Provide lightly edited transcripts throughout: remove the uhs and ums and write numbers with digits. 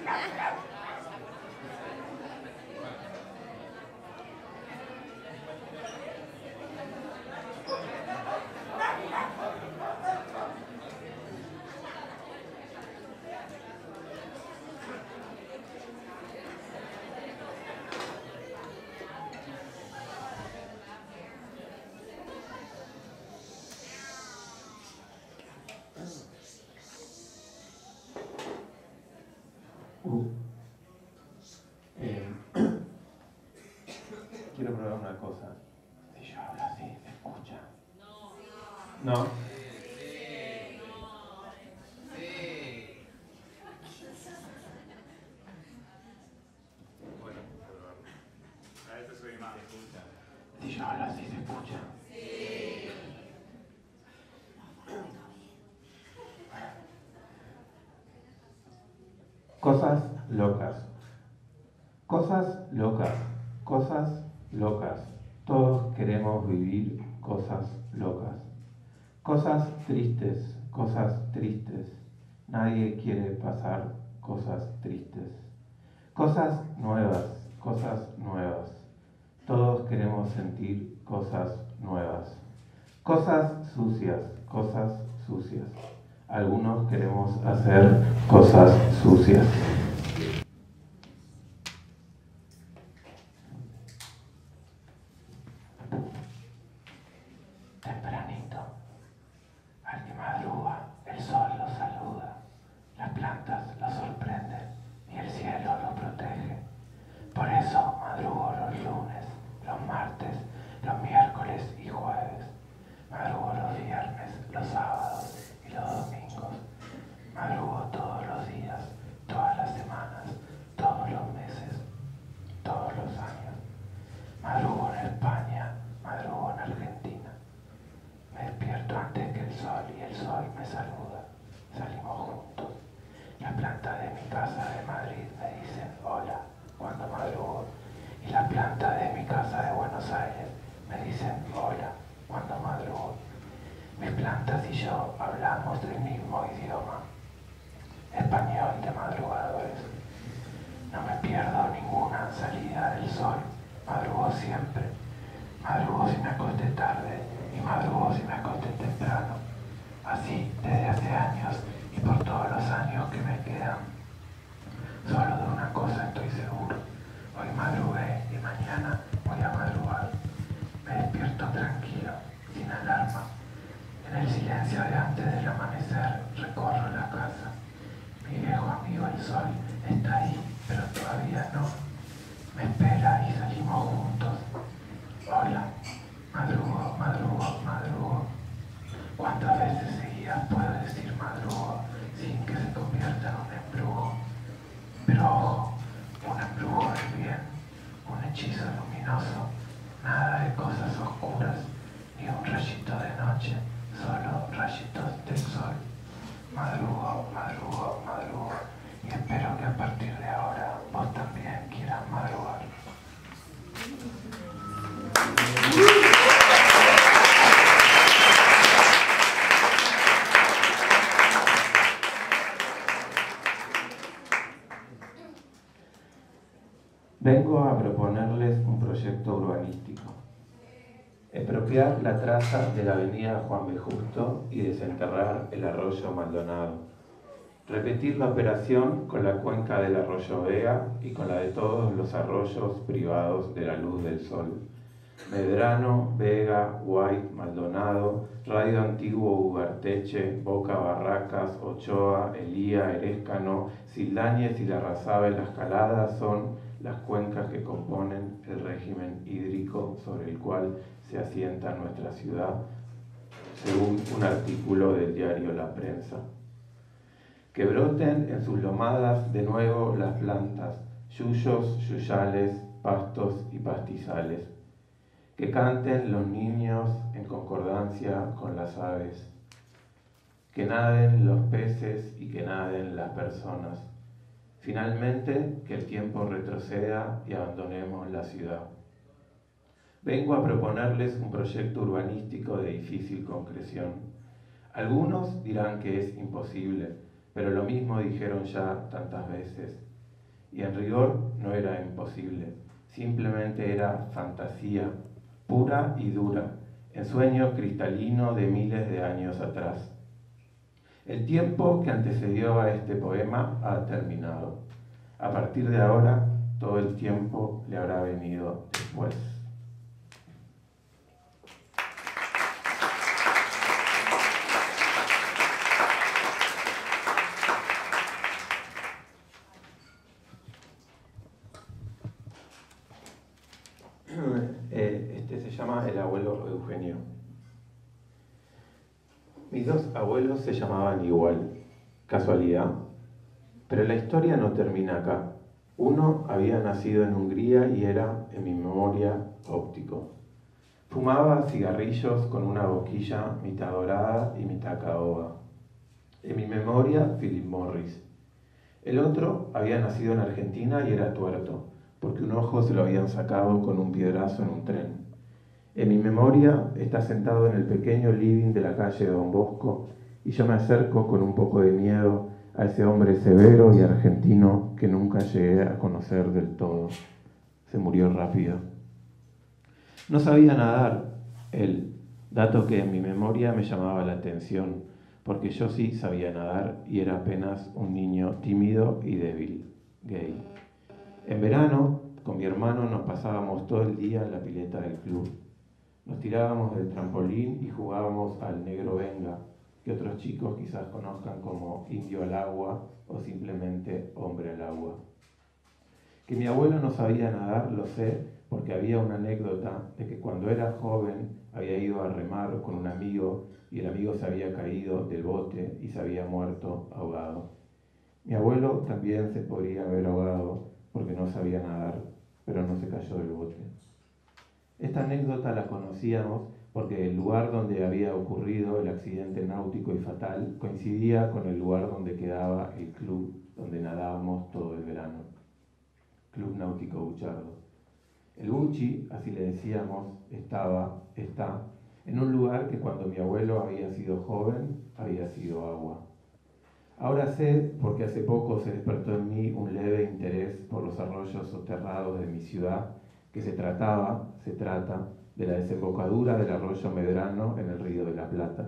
Quiero probar una cosa. Si yo hablo así, ¿se escucha? No. Bueno, a veces soy más. Si yo hablo así, ¿se escucha? Cosas locas. Cosas locas. Cosas locas. Todos queremos vivir cosas locas. Cosas tristes, cosas tristes. Nadie quiere pasar cosas tristes. Cosas nuevas, cosas nuevas. Todos queremos sentir cosas nuevas. Cosas sucias, cosas sucias. Algunos queremos hacer cosas sucias. Tempranito, al que madruga, el sol lo saluda, las plantas lo sorprenden y el cielo lo protege. Por eso madrugo los lunes, los martes, los miércoles y jueves. Madrugo los viernes, los sábados y los domingos. Madrugo todos los días, todas las semanas, todos los meses, todos los años. Madrugo en España, madrugo en Argentina. Me despierto antes que el sol y el sol me saluda. Salimos juntos. Las plantas de mi casa de Madrid me dicen hola cuando madrugo. Y las plantas de mi casa de Buenos Aires me dicen hola cuando madrugo. Mis plantas y yo hablamos el mismo idioma, español de madrugadores. No me pierdo ninguna salida del sol. Madrugo siempre. Madrugo si me acosté tarde y madrugo si me acosté temprano. Así desde hace años y por todos los años que me quedan. Solo de una cosa estoy seguro. Hoy madrugué y mañana voy a madrugar. Me despierto tranquilo, sin alarma. En el silencio de antes del amanecer recorro la casa. Mi viejo amigo el sol está ahí, pero todavía no. Me espera y salimos juntos. Hola, madrugo, madrugo, madrugo. ¿Cuántas veces seguidas puedo decir madrugo sin que se convierta en un embrujo? Pero ojo, un embrujo del bien, un hechizo luminoso, nada de cosas oscuras, ni un rayito de noche, solo rayitos del sol. Madrugo, madrugo, madrugo, y espero que a partir de ahora vos también quieras madrugar. Vengo a proponerles un proyecto urbanístico. Expropiar la traza de la avenida Juan B. Justo y desenterrar el arroyo Maldonado. Repetir la operación con la cuenca del arroyo Vega y con la de todos los arroyos privados de la luz del sol. Medrano, Vega, White, Maldonado, Radio Antiguo, Ugarteche, Boca, Barracas, Ochoa, Elía, Erescano, Sildañez y Larrazábal, Las Caladas son las cuencas que componen el régimen hídrico sobre el cual se asienta nuestra ciudad, según un artículo del diario La Prensa. Que broten en sus lomadas de nuevo las plantas, yuyos, yuyales, pastos y pastizales. Que canten los niños en concordancia con las aves. Que naden los peces y que naden las personas. Finalmente, que el tiempo retroceda y abandonemos la ciudad. Vengo a proponerles un proyecto urbanístico de difícil concreción. Algunos dirán que es imposible, pero lo mismo dijeron ya tantas veces. y en rigor no era imposible, simplemente era fantasía, pura y dura, ensueño cristalino de miles de años atrás. El tiempo que antecedió a este poema ha terminado. A partir de ahora, todo el tiempo le habrá venido después. Este se llama El abuelo Eugenio. Mis dos abuelos se llamaban igual, casualidad, pero la historia no termina acá. Uno había nacido en Hungría y era, en mi memoria, óptico. Fumaba cigarrillos con una boquilla mitad dorada y mitad caoba. En mi memoria, Philip Morris. El otro había nacido en Argentina y era tuerto, porque un ojo se lo habían sacado con un piedrazo en un tren. En mi memoria está sentado en el pequeño living de la calle Don Bosco y yo me acerco con un poco de miedo a ese hombre severo y argentino que nunca llegué a conocer del todo. Se murió rápido. No sabía nadar, él, dato que en mi memoria me llamaba la atención, porque yo sí sabía nadar y era apenas un niño tímido y débil, gay. En verano, con mi hermano nos pasábamos todo el día en la pileta del club. Nos tirábamos del trampolín y jugábamos al negro venga, que otros chicos quizás conozcan como indio al agua o simplemente hombre al agua. Que mi abuelo no sabía nadar lo sé porque había una anécdota de que cuando era joven había ido a remar con un amigo y el amigo se había caído del bote y se había muerto ahogado. Mi abuelo también se podría haber ahogado porque no sabía nadar, pero no se cayó del bote. Esta anécdota la conocíamos porque el lugar donde había ocurrido el accidente náutico y fatal coincidía con el lugar donde quedaba el club donde nadábamos todo el verano. Club Náutico Buchardo. El Buchi, así le decíamos, está en un lugar que cuando mi abuelo había sido joven, había sido agua. Ahora sé, porque hace poco se despertó en mí un leve interés por los arroyos soterrados de mi ciudad, que se trata de la desembocadura del arroyo Medrano en el Río de la Plata.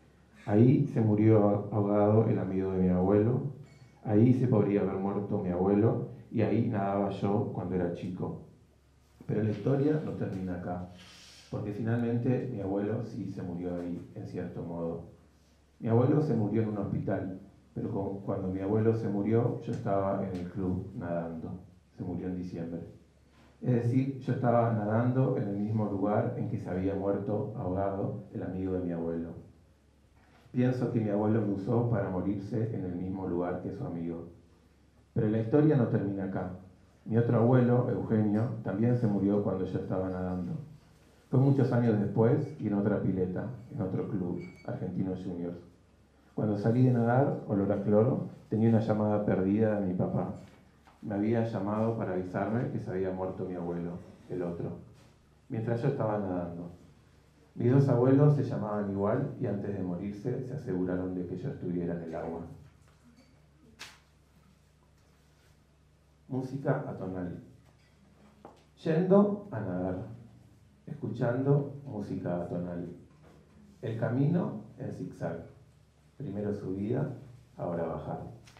Ahí se murió ahogado el amigo de mi abuelo, ahí se podría haber muerto mi abuelo y ahí nadaba yo cuando era chico. Pero la historia no termina acá, porque finalmente mi abuelo sí se murió ahí, en cierto modo. Mi abuelo se murió en un hospital, pero cuando mi abuelo se murió, yo estaba en el club nadando. Se murió en diciembre. Es decir, yo estaba nadando en el mismo lugar en que se había muerto ahogado el amigo de mi abuelo. Pienso que mi abuelo me usó para morirse en el mismo lugar que su amigo. Pero la historia no termina acá. Mi otro abuelo, Eugenio, también se murió cuando yo estaba nadando. Fue muchos años después y en otra pileta, en otro club, Argentinos Juniors. Cuando salí de nadar, olor a cloro, tenía una llamada perdida de mi papá. Me había llamado para avisarme que se había muerto mi abuelo, el otro, mientras yo estaba nadando. Mis dos abuelos se llamaban igual y antes de morirse se aseguraron de que yo estuviera en el agua. Música atonal. Yendo a nadar, escuchando música atonal. El camino en zigzag. Primero subida, ahora bajar.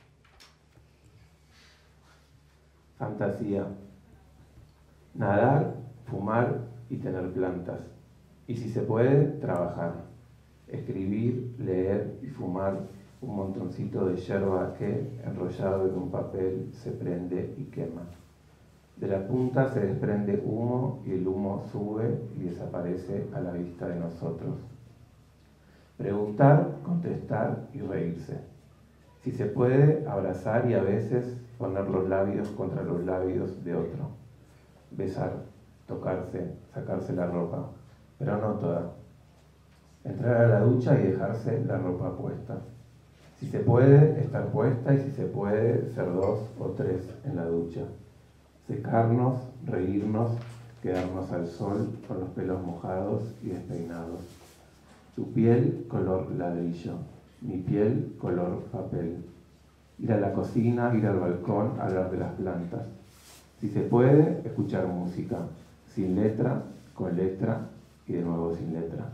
Fantasía. Nadar, fumar y tener plantas. Y si se puede, trabajar. Escribir, leer y fumar un montoncito de yerba que, enrollado en un papel, se prende y quema. De la punta se desprende humo y el humo sube y desaparece a la vista de nosotros. Preguntar, contestar y reírse. Si se puede, abrazar y a veces poner los labios contra los labios de otro. Besar, tocarse, sacarse la ropa, pero no toda. Entrar a la ducha y dejarse la ropa puesta. Si se puede, estar puesta y si se puede, ser 2 o 3 en la ducha. Secarnos, reírnos, quedarnos al sol con los pelos mojados y despeinados. Tu piel color ladrillo, mi piel color papel. ir a la cocina, ir al balcón, hablar de las plantas. Si se puede, escuchar música, sin letra, con letra y de nuevo sin letra.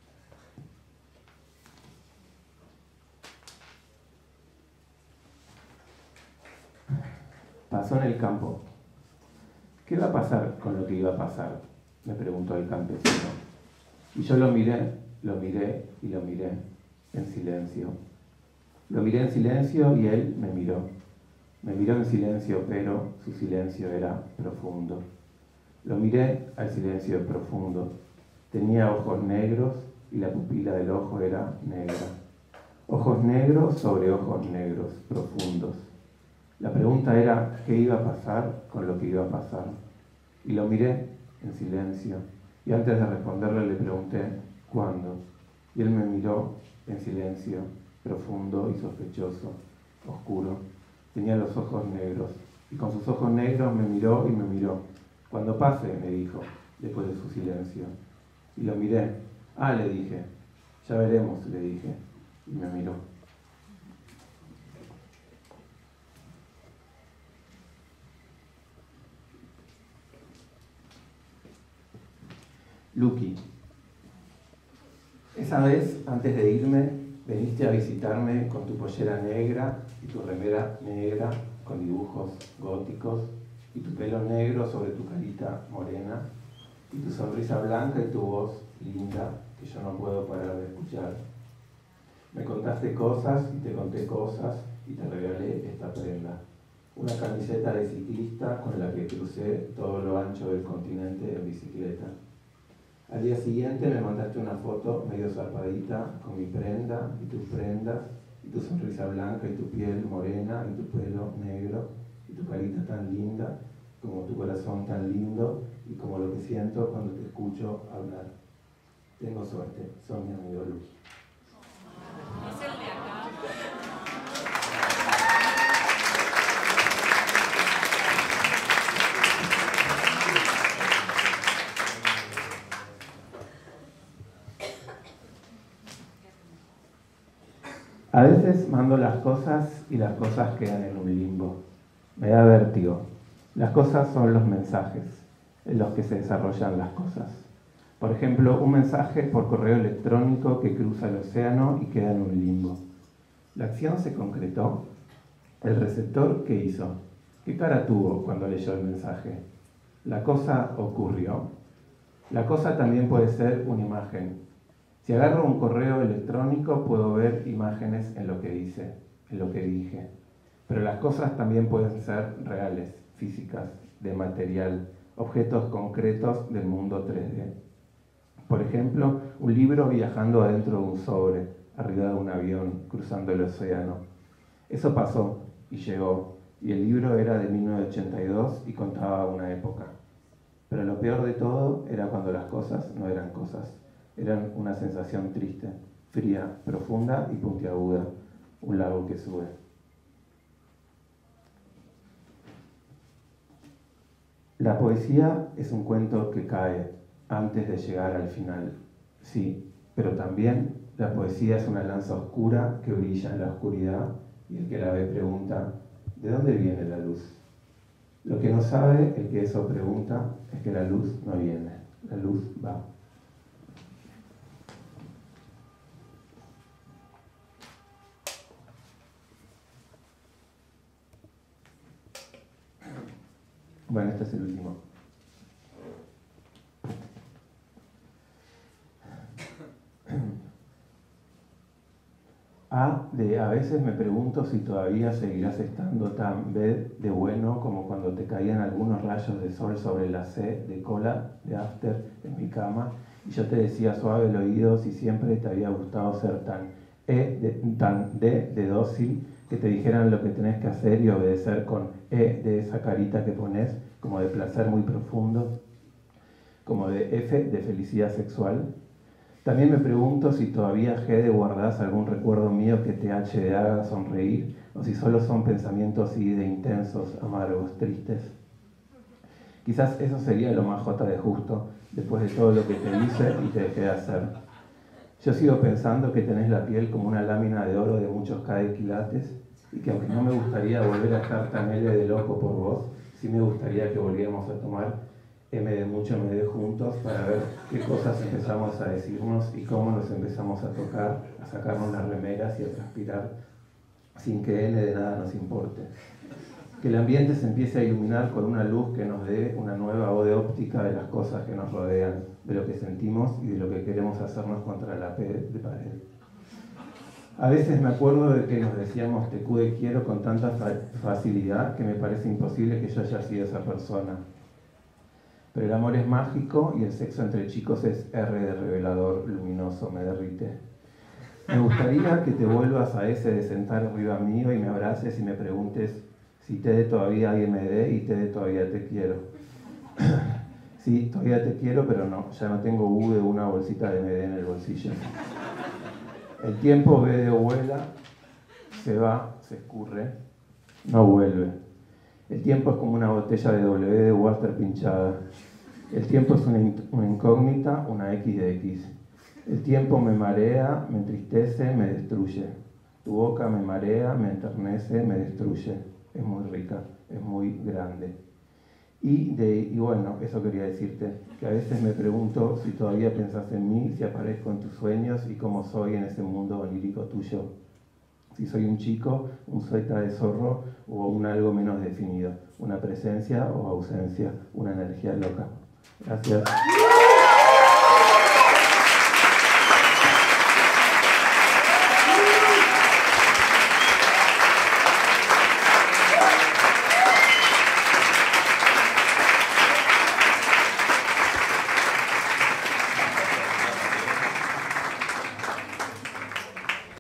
Pasó en el campo. ¿Qué va a pasar con lo que iba a pasar?, me preguntó el campesino. Y yo lo miré y lo miré en silencio. Lo miré en silencio y él me miró. Me miró en silencio, pero su silencio era profundo. Lo miré al silencio profundo. Tenía ojos negros y la pupila del ojo era negra. Ojos negros sobre ojos negros, profundos. La pregunta era qué iba a pasar con lo que iba a pasar. Y lo miré en silencio. Y antes de responderle le pregunté ¿cuándo? Y él me miró en silencio, profundo y sospechoso, oscuro. Tenía los ojos negros. Y con sus ojos negros me miró y me miró. Cuando pase, me dijo, después de su silencio. Y lo miré. Ah, le dije. Ya veremos, le dije. Y me miró. Luqui. Esa vez, antes de irme, veniste a visitarme con tu pollera negra y tu remera negra con dibujos góticos y tu pelo negro sobre tu carita morena y tu sonrisa blanca y tu voz linda que yo no puedo parar de escuchar. Me contaste cosas y te conté cosas y te regalé esta prenda. Una camiseta de ciclista con la que crucé todo lo ancho del continente en bicicleta. Al día siguiente me mandaste una foto medio zarpadita con mi prenda y tus prendas y tu sonrisa blanca y tu piel morena y tu pelo negro y tu carita tan linda como tu corazón tan lindo y como lo que siento cuando te escucho hablar. Tengo suerte, sos mi amigo Luqui. Es el de acá. A veces mando las cosas y las cosas quedan en un limbo. Me da vértigo. Las cosas son los mensajes en los que se desarrollan las cosas. Por ejemplo, un mensaje por correo electrónico que cruza el océano y queda en un limbo. La acción se concretó. ¿El receptor qué hizo? ¿Qué cara tuvo cuando leyó el mensaje? ¿La cosa ocurrió? La cosa también puede ser una imagen. Si agarro un correo electrónico puedo ver imágenes en lo que dice, en lo que dije. Pero las cosas también pueden ser reales, físicas, de material, objetos concretos del mundo 3D. Por ejemplo, un libro viajando adentro de un sobre, arriba de un avión, cruzando el océano. Eso pasó y llegó, y el libro era de 1982 y contaba una época. Pero lo peor de todo era cuando las cosas no eran cosas. Eran una sensación triste, fría, profunda y puntiaguda, un lago que sube. La poesía es un cuento que cae antes de llegar al final, sí, pero también la poesía es una lanza oscura que brilla en la oscuridad y el que la ve pregunta, ¿de dónde viene la luz? Lo que no sabe el que eso pregunta es que la luz no viene, la luz va. Bueno, este es el último. A veces me pregunto si todavía seguirás estando tan B de bueno como cuando te caían algunos rayos de sol sobre la C de cola de after en mi cama y yo te decía suave el oído si siempre te había gustado ser tan tan D de dócil que te dijeran lo que tenés que hacer y obedecer con E de esa carita que pones como de placer muy profundo, como de F de felicidad sexual. También me pregunto si todavía G de guardás algún recuerdo mío que te haga sonreír o si solo son pensamientos y de intensos, amargos, tristes. Quizás eso sería lo más jota de justo después de todo lo que te hice y te dejé de hacer. Yo sigo pensando que tenés la piel como una lámina de oro de muchos K quilates y que aunque no me gustaría volver a estar tan L de loco por vos, sí me gustaría que volviéramos a tomar M de mucho, M de juntos, para ver qué cosas empezamos a decirnos y cómo nos empezamos a tocar, a sacarnos las remeras y a transpirar sin que N de nada nos importe. Que el ambiente se empiece a iluminar con una luz que nos dé una nueva ode óptica de las cosas que nos rodean, de lo que sentimos y de lo que queremos hacernos contra la pared. A veces me acuerdo de que nos decíamos te quiero con tanta facilidad que me parece imposible que yo haya sido esa persona. Pero el amor es mágico y el sexo entre chicos es R de revelador, luminoso, me derrite. Me gustaría que te vuelvas a ese de sentar arriba mío y me abraces y me preguntes si te de todavía hay MD y te de todavía te quiero. Sí, todavía te quiero, pero no, ya no tengo U de una bolsita de MD en el bolsillo. El tiempo ve de vuela, se va, se escurre, no vuelve. El tiempo es como una botella de W de water pinchada. El tiempo es una incógnita, una X de X. El tiempo me marea, me entristece, me destruye. Tu boca me marea, me enternece, me destruye. Es muy rica, es muy grande. Y bueno, eso quería decirte, que a veces me pregunto si todavía pensás en mí, si aparezco en tus sueños y cómo soy en ese mundo onírico tuyo. Si soy un chico, un sueta de zorro o un algo menos definido, una presencia o ausencia, una energía loca. Gracias.